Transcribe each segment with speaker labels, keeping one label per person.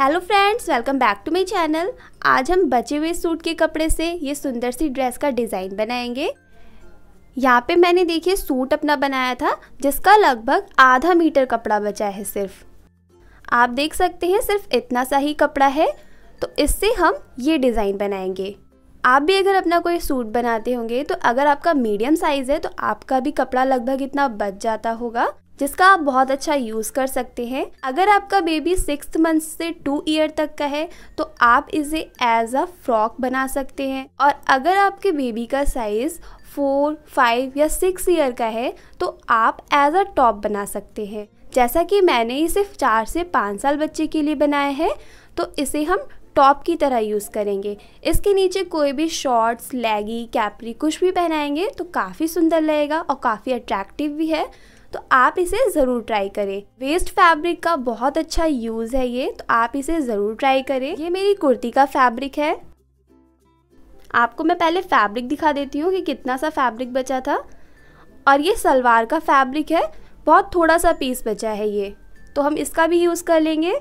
Speaker 1: Hello friends, welcome back to my channel. आज हम बचे हुए सूट के कपड़े से ये सुंदर सी ड्रेस का डिज़ाइन बनाएंगे। यहाँ पे मैंने देखिए सूट अपना बनाया था जिसका लगभग आधा मीटर कपड़ा बचा है। सिर्फ आप देख सकते हैं, सिर्फ इतना सा ही कपड़ा है। तो इससे हम ये डिज़ाइन बनाएंगे। आप भी अगर अपना कोई सूट बनाते होंगे तो अगर आपका मीडियम साइज़ है तो आपका भी कपड़ा लगभग इतना बच जाता होगा जिसका आप बहुत अच्छा यूज़ कर सकते हैं। अगर आपका बेबी 6 मंथ से 2 ईयर तक का है तो आप इसे एज अ फ्रॉक बना सकते हैं, और अगर आपके बेबी का साइज़ 4, 5 या 6 ईयर का है तो आप एज अ टॉप बना सकते हैं। जैसा कि मैंने ये सिर्फ 4 से 5 साल बच्चे के लिए बनाया है तो इसे हम टॉप की तरह यूज़ करेंगे। इसके नीचे कोई भी शॉर्ट्स, लेगी, कैप्री कुछ भी पहनाएंगे तो काफ़ी सुंदर लगेगा और काफ़ी अट्रैक्टिव भी है। तो आप इसे ज़रूर ट्राई करें। वेस्ट फैब्रिक का बहुत अच्छा यूज़ है ये, तो आप इसे ज़रूर ट्राई करें। ये मेरी कुर्ती का फैब्रिक है। आपको मैं पहले फैब्रिक दिखा देती हूँ कि कितना सा फैब्रिक बचा था। और ये सलवार का फैब्रिक है, बहुत थोड़ा सा पीस बचा है ये, तो हम इसका भी यूज़ कर लेंगे।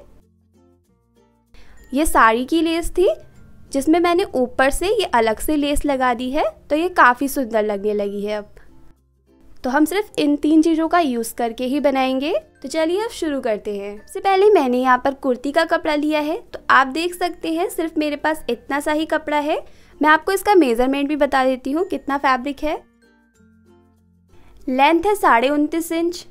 Speaker 1: ये साड़ी की लेस थी जिसमें मैंने ऊपर से ये अलग से लेस लगा दी है, तो ये काफ़ी सुंदर लगने लगी है। अब तो हम सिर्फ इन 3 चीज़ों का यूज़ करके ही बनाएंगे। तो चलिए अब शुरू करते हैं। सबसे पहले मैंने यहाँ पर कुर्ती का कपड़ा लिया है, तो आप देख सकते हैं सिर्फ मेरे पास इतना सा ही कपड़ा है। मैं आपको इसका मेज़रमेंट भी बता देती हूँ कितना फैब्रिक है। लेंथ है 29.5 इंच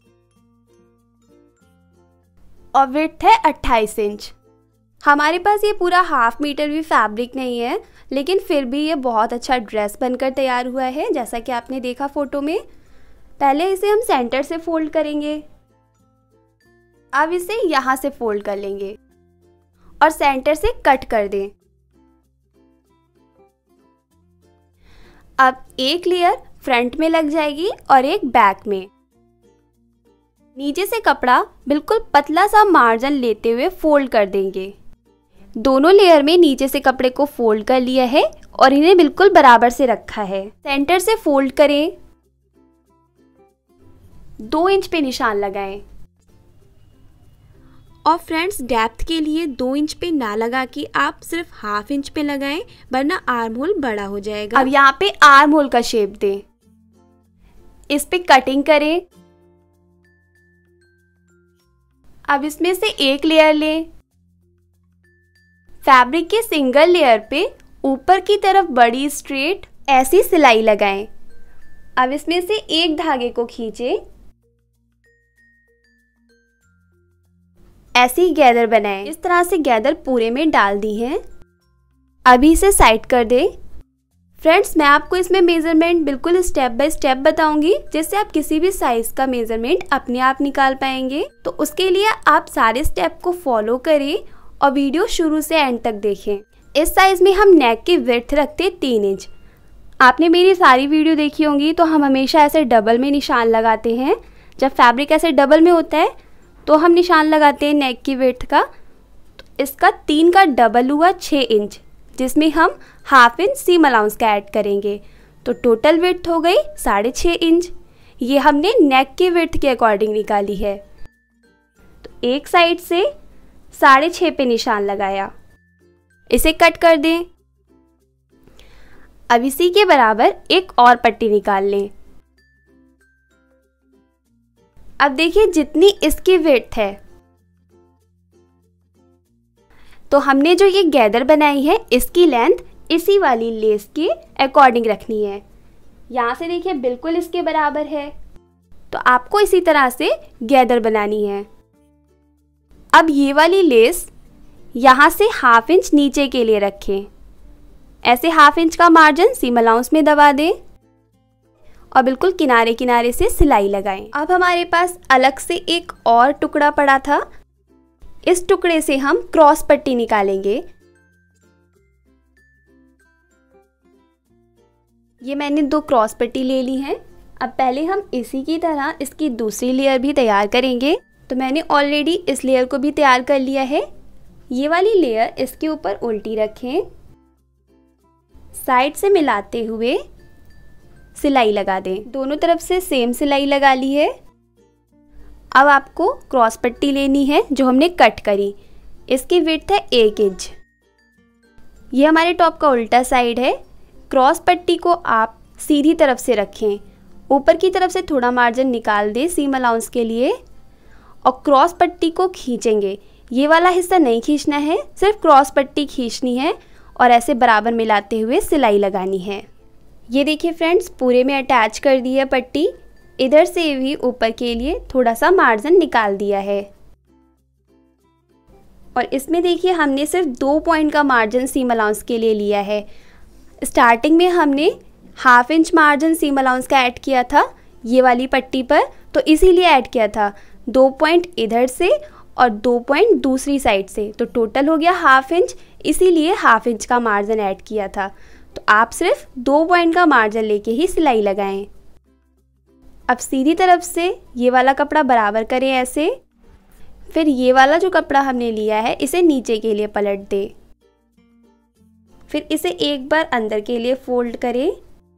Speaker 1: और विड्थ है 28 इंच। हमारे पास ये पूरा हाफ मीटर भी फैब्रिक नहीं है, लेकिन फिर भी ये बहुत अच्छा ड्रेस बनकर तैयार हुआ है, जैसा कि आपने देखा फोटो में। पहले इसे हम सेंटर से फोल्ड करेंगे। अब इसे यहाँ से फोल्ड कर लेंगे और सेंटर से कट कर दें। अब एक लेयर फ्रंट में लग जाएगी और एक बैक में। नीचे से कपड़ा बिल्कुल पतला सा मार्जिन लेते हुए फोल्ड कर देंगे। दोनों लेयर में नीचे से कपड़े को फोल्ड कर लिया है और इन्हें बिल्कुल बराबर से रखा है। सेंटर से फोल्ड करें, 2 इंच पे निशान लगाएं। और फ्रेंड्स, डेप्थ के लिए 2 इंच पे ना लगा कि आप सिर्फ हाफ इंच पे लगाएं, वरना आर्म होल बड़ा हो जाएगा। अब यहाँ पे आर्म होल का शेप दें, इस पे कटिंग करें। अब इसमें से एक लेयर लें। फैब्रिक के सिंगल लेयर पे ऊपर की तरफ बड़ी स्ट्रेट ऐसी सिलाई लगाएं। अब इसमें से एक धागे को खींचें, ऐसी गैदर बनाएं। इस तरह से गैदर पूरे में डाल दी है। अभी इसे साइड कर दें। फ्रेंड्स, मैं आपको इसमें मेजरमेंट बिल्कुल स्टेप बाय स्टेप बताऊंगी, जिससे आप किसी भी साइज का मेजरमेंट अपने आप निकाल पाएंगे। तो उसके लिए आप सारे स्टेप को फॉलो करें और वीडियो शुरू से एंड तक देखें। इस साइज में हम नेक की विड्थ रखते 3 इंच। आपने मेरी सारी वीडियो देखी होंगी तो हम हमेशा ऐसे डबल में निशान लगाते हैं। जब फैब्रिक ऐसे डबल में होता है तो हम निशान लगाते हैं नेक की विड्थ का। तो इसका 3 का डबल हुआ 6 इंच, जिसमें हम हाफ इंच सीम अलाउंस का ऐड करेंगे। तो टोटल विड्थ हो गई 6.5 इंच। ये हमने नेक की विड्थ के अकॉर्डिंग निकाली है। तो एक साइड से 6.5 पे निशान लगाया, इसे कट कर दें। अब इसी के बराबर एक और पट्टी निकाल लें। अब देखिए जितनी इसकी विड्थ है, तो हमने जो ये गैदर बनाई है इसकी लेंथ इसी वाली लेस के अकॉर्डिंग रखनी है। यहाँ से देखिए बिल्कुल इसके बराबर है, तो आपको इसी तरह से गैदर बनानी है। अब ये वाली लेस यहाँ से हाफ इंच नीचे के लिए रखें। ऐसे हाफ इंच का मार्जिन सीम अलाउंस में दबा दें और बिल्कुल किनारे किनारे से सिलाई लगाएं। अब हमारे पास अलग से एक और टुकड़ा पड़ा था। इस टुकड़े से हम क्रॉस पट्टी निकालेंगे। ये मैंने 2 क्रॉस पट्टी ले ली है। अब पहले हम इसी की तरह इसकी दूसरी लेयर भी तैयार करेंगे। तो मैंने ऑलरेडी इस लेयर को भी तैयार कर लिया है। ये वाली लेयर इसके ऊपर उल्टी रखें, साइड से मिलाते हुए सिलाई लगा दें। दोनों तरफ से सेम सिलाई लगा ली है। अब आपको क्रॉस पट्टी लेनी है जो हमने कट करी, इसकी विड्थ है 1 इंच। ये हमारे टॉप का उल्टा साइड है। क्रॉस पट्टी को आप सीधी तरफ से रखें, ऊपर की तरफ से थोड़ा मार्जिन निकाल दें सीम अलाउंस के लिए और क्रॉस पट्टी को खींचेंगे। ये वाला हिस्सा नहीं खींचना है, सिर्फ क्रॉस पट्टी खींचनी है और ऐसे बराबर मिलाते हुए सिलाई लगानी है। ये देखिए फ्रेंड्स, पूरे में अटैच कर दी है पट्टी। इधर से भी ऊपर के लिए थोड़ा सा मार्जिन निकाल दिया है और इसमें देखिए हमने सिर्फ 2 पॉइंट का मार्जिन सीम अलाउंस के लिए लिया है। स्टार्टिंग में हमने 1/2 इंच मार्जिन सीम अलाउंस का ऐड किया था ये वाली पट्टी पर, तो इसीलिए ऐड किया था। 2 पॉइंट इधर से और 2 पॉइंट दूसरी साइड से, तो टोटल हो गया 1/2 इंच, इसीलिए 1/2 इंच का मार्जिन ऐड किया था। तो आप सिर्फ 2 पॉइंट का मार्जिन लेके ही सिलाई लगाएं। अब सीधी तरफ से ये वाला कपड़ा बराबर करें ऐसे, फिर ये वाला जो कपड़ा हमने लिया है इसे नीचे के लिए पलट दें, फिर इसे एक बार अंदर के लिए फोल्ड करें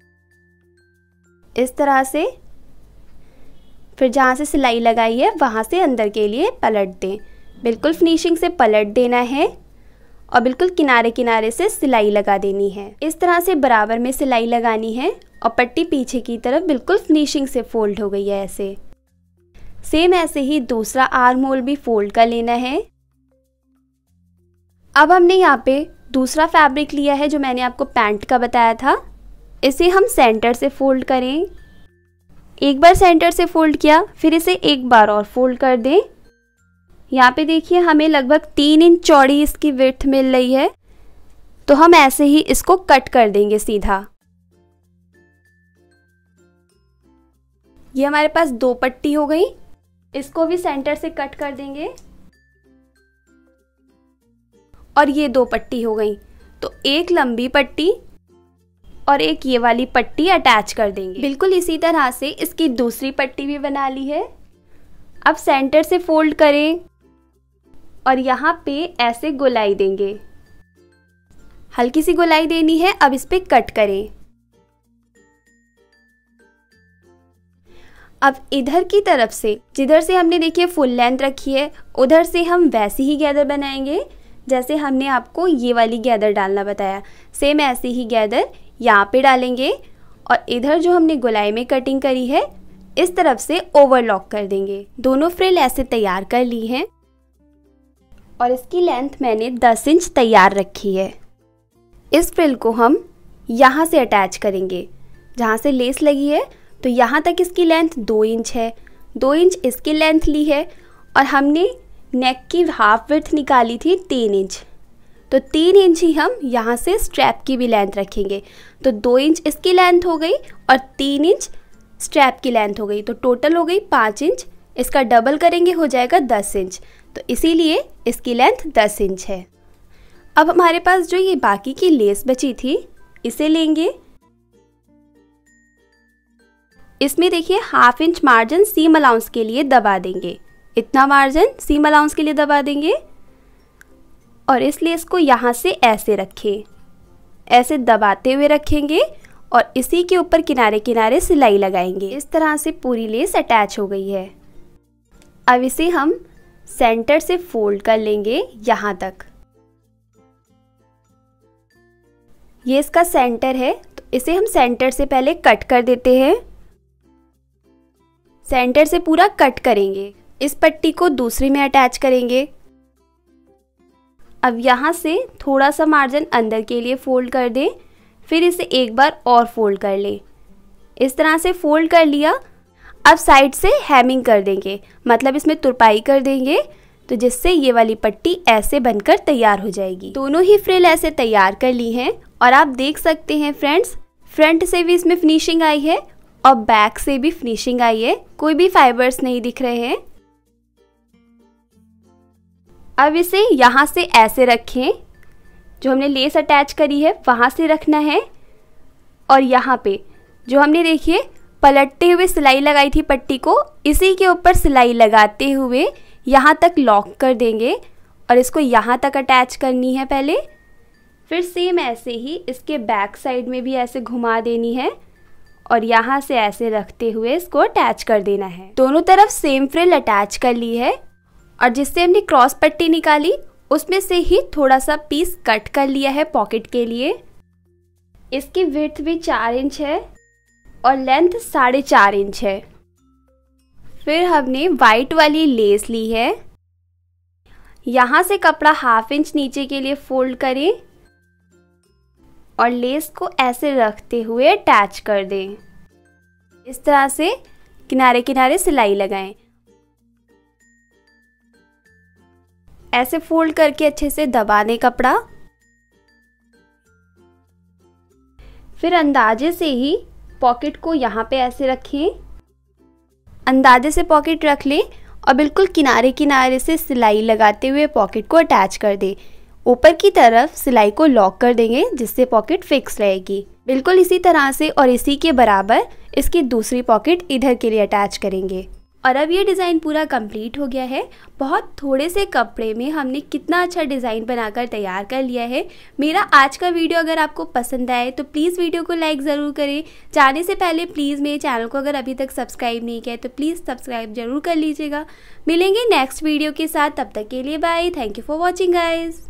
Speaker 1: इस तरह से, फिर जहाँ से सिलाई लगाई है वहाँ से अंदर के लिए पलट दें। बिल्कुल फिनिशिंग से पलट देना है और बिल्कुल किनारे किनारे से सिलाई लगा देनी है। इस तरह से बराबर में सिलाई लगानी है और पट्टी पीछे की तरफ बिल्कुल फिनिशिंग से फोल्ड हो गई है ऐसे। सेम ऐसे ही दूसरा आर्म होल भी फोल्ड कर लेना है। अब हमने यहाँ पे दूसरा फैब्रिक लिया है जो मैंने आपको पैंट का बताया था, इसे हम सेंटर से फोल्ड करें। एक बार सेंटर से फोल्ड किया, फिर इसे एक बार और फोल्ड कर दें। यहाँ पे देखिए हमें लगभग 3 इंच चौड़ी इसकी विड्थ मिल रही है, तो हम ऐसे ही इसको कट कर देंगे सीधा। ये हमारे पास 2 पट्टी हो गई, इसको भी सेंटर से कट कर देंगे और ये 2 पट्टी हो गई, तो एक लंबी पट्टी और एक ये वाली पट्टी अटैच कर देंगे। बिल्कुल इसी तरह से इसकी दूसरी पट्टी भी बना ली है। अब सेंटर से फोल्ड करें और यहाँ पे ऐसे गोलाई देंगे, हल्की सी गोलाई देनी है। अब इस पे कट करें। अब इधर की तरफ से, जिधर से हमने देखिए फुल लेंथ रखी है, उधर से हम वैसी ही गैदर बनाएंगे जैसे हमने आपको ये वाली गैदर डालना बताया। सेम ऐसे ही गैदर यहाँ पे डालेंगे और इधर जो हमने गोलाई में कटिंग करी है इस तरफ से ओवरलॉक कर देंगे। दोनों फ्रिल ऐसे तैयार कर ली हैं और इसकी लेंथ मैंने 10 इंच तैयार रखी है। इस फ्रिल को हम यहाँ से अटैच करेंगे, जहाँ से लेस लगी है तो यहाँ तक इसकी लेंथ 2 इंच है। 2 इंच इसकी लेंथ ली है और हमने नेक की हाफ विड्थ निकाली थी 3 इंच, तो 3 इंच ही हम यहाँ से स्ट्रैप की भी लेंथ रखेंगे। तो 2 इंच इसकी लेंथ हो गई और 3 इंच स्ट्रैप की लेंथ हो गई, तो टोटल हो गई 5 इंच। इसका डबल करेंगे हो जाएगा 10 इंच, तो इसीलिए इसकी लेंथ 10 इंच है। अब हमारे पास जो ये बाकी की लेस बची थी इसे लेंगे। इसमें देखिए 1/2 इंच मार्जिन सीम अलाउंस के लिए दबा देंगे, इतना मार्जिन सीम अलाउंस के लिए दबा देंगे और इस लेस को यहाँ से ऐसे रखें, ऐसे दबाते हुए रखेंगे और इसी के ऊपर किनारे किनारे सिलाई लगाएंगे। इस तरह से पूरी लेस अटैच हो गई है। अब इसे हम सेंटर से फोल्ड कर लेंगे यहाँ तक। ये इसका सेंटर है, तो इसे हम सेंटर से पहले कट कर देते हैं। सेंटर से पूरा कट करेंगे, इस पट्टी को दूसरी में अटैच करेंगे। अब यहाँ से थोड़ा सा मार्जिन अंदर के लिए फोल्ड कर दें, फिर इसे एक बार और फोल्ड कर लें। इस तरह से फोल्ड कर लिया। अब साइड से हैमिंग कर देंगे, मतलब इसमें तुरपाई कर देंगे, तो जिससे ये वाली पट्टी ऐसे बनकर तैयार हो जाएगी। दोनों ही फ्रिल ऐसे तैयार कर ली हैं और आप देख सकते हैं फ्रेंड्स, फ्रंट से भी इसमें फिनिशिंग आई है और बैक से भी फिनिशिंग आई है, कोई भी फाइबर्स नहीं दिख रहे हैं। अब इसे यहाँ से ऐसे रखें, जो हमने लेस अटैच करी है वहाँ से रखना है और यहाँ पे जो हमने देखिए पलटते हुए सिलाई लगाई थी पट्टी को, इसी के ऊपर सिलाई लगाते हुए यहाँ तक लॉक कर देंगे और इसको यहाँ तक अटैच करनी है पहले। फिर सेम ऐसे ही इसके बैक साइड में भी ऐसे घुमा देनी है और यहाँ से ऐसे रखते हुए इसको अटैच कर देना है। दोनों तरफ सेम फ्रिल अटैच कर ली है और जिससे हमने क्रॉस पट्टी निकाली उसमें से ही थोड़ा सा पीस कट कर लिया है पॉकेट के लिए। इसकी विड्थ भी 4 इंच है और लेंथ 4.5 इंच है। फिर हमने वाइट वाली लेस ली है। यहाँ से कपड़ा 1/2 इंच नीचे के लिए फोल्ड करें और लेस को ऐसे रखते हुए अटैच कर दें। इस तरह से किनारे किनारे सिलाई लगाएं। ऐसे फोल्ड करके अच्छे से दबा दें कपड़ा। फिर अंदाजे से ही पॉकेट को यहाँ पे ऐसे रखें। अंदाजे से पॉकेट रख लें और बिल्कुल किनारे किनारे से सिलाई लगाते हुए पॉकेट को अटैच कर दें। ऊपर की तरफ सिलाई को लॉक कर देंगे जिससे पॉकेट फिक्स रहेगी। बिल्कुल इसी तरह से और इसी के बराबर इसकी दूसरी पॉकेट इधर के लिए अटैच करेंगे। और अब ये डिज़ाइन पूरा कंप्लीट हो गया है। बहुत थोड़े से कपड़े में हमने कितना अच्छा डिज़ाइन बनाकर तैयार कर लिया है। मेरा आज का वीडियो अगर आपको पसंद आए तो प्लीज़ वीडियो को लाइक ज़रूर करें। जाने से पहले प्लीज़ मेरे चैनल को अगर अभी तक सब्सक्राइब नहीं किया है तो प्लीज़ सब्सक्राइब ज़रूर कर लीजिएगा। मिलेंगे नेक्स्ट वीडियो के साथ, तब तक के लिए bye. Thank you for watching guys.